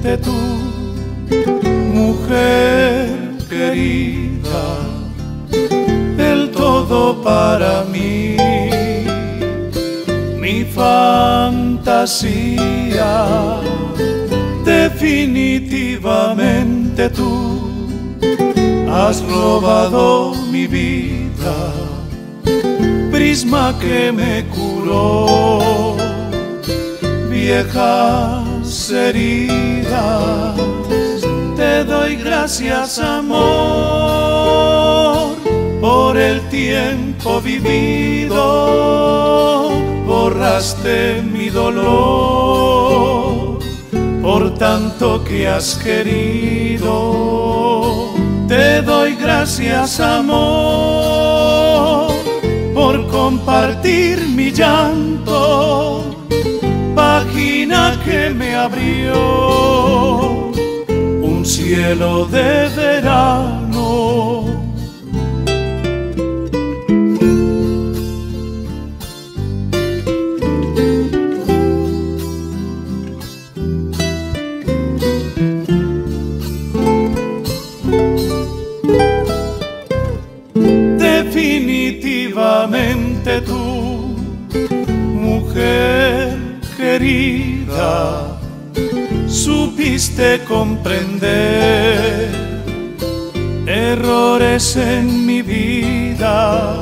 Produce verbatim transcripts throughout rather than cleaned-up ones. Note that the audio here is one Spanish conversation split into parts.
Definitivamente tú, mujer querida, el todo para mí, mi fantasía. Definitivamente tú has robado mi vida, prisma que me curó viejas heridas. Te doy gracias, amor, por el tiempo vivido. Borraste mi dolor por tanto que has querido. Te doy gracias, amor, por compartir mi llanto, página que me abrió un cielo de verano. Definitivamente tú, mujer querida, supiste comprender errores en mi vida.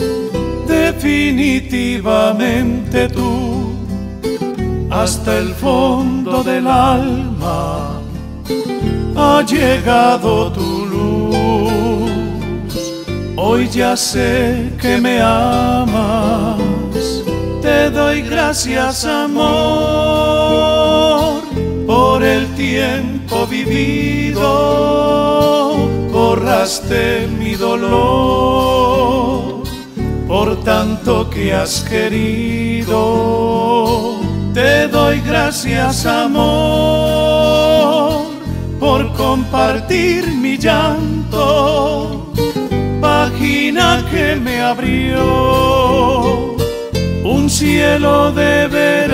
Definitivamente tú, hasta el fondo del alma ha llegado tu luz. Hoy ya sé que me amas. Te doy gracias, amor, por el tiempo vivido. Borraste mi dolor por tanto que has querido. Te doy gracias, amor, por compartir mi llanto, página que me abrió un cielo de verano.